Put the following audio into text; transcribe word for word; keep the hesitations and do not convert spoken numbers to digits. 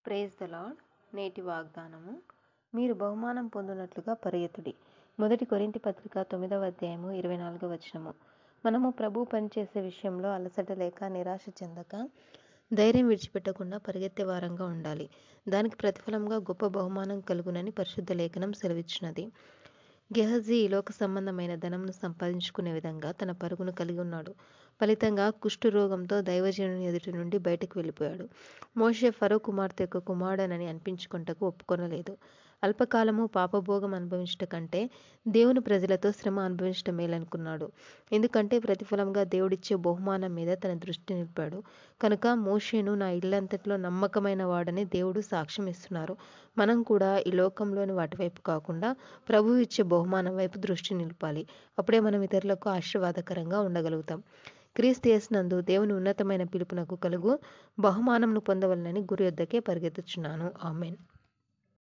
Praise the lord. నేటి వాగ్దానము, మీరు బహుమానం పొందినట్లుగా పరిగెత్తుడి. మొదటి కొరింథీ పత్రిక తొమ్మిదవ అధ్యాయము ఇరవై నాలుగవ వచనము. మనము ప్రభు పనిచేసే విషయంలో అలసట లేక నిరాశ చెందక ధైర్యం విడిచిపెట్టకుండా పరిగెత్తే వారంగా ఉండాలి. దానికి ప్రతిఫలంగా గొప్ప బహుమానం కలుగునని పరిశుద్ధ లేఖనం సెలవిచ్చినది. గెహజీ లోక సంబంధమైన ధనంను సంపాదించుకునే విధంగా తన పరుగును కలిగి ఉన్నాడు. ఫలితంగా కుష్టు రోగంతో దైవజనుని ఎదుటి నుండి బయటకు వెళ్ళిపోయాడు. మోషే ఫరో కుమార్తె యొక్క కుమారుడనని అనిపించుకొనుటకు ఒప్పుకొనలేదు. అల్పకాలము పాపభోగం అనుభవించుట కంటే దేవుని ప్రజలతో శ్రమ అనుభవించటం మేలనుకున్నాడు. ఎందుకంటే ప్రతిఫలంగా దేవుడిచ్చే బహుమానం మీద తన దృష్టి నిలిపాడు. కనుక మోషేను నా ఇల్లంతటిలో నమ్మకమైన వాడని దేవుడు సాక్ష్యం ఇస్తున్నారు. మనం కూడా ఈ లోకంలోని వాటి వైపు కాకుండా ప్రభువు ఇచ్చే బహుమానం వైపు దృష్టి నిలపాలి. అప్పుడే మనం ఇతరులకు ఆశీర్వాదకరంగా ఉండగలుగుతాం. క్రీస్తు యేసునందు దేవుని ఉన్నతమైన పిలుపునకు కలుగు బహుమానంను పొందవలనని గురి యొద్దకే పరిగెత్తుచున్నాను. ఆమెన్.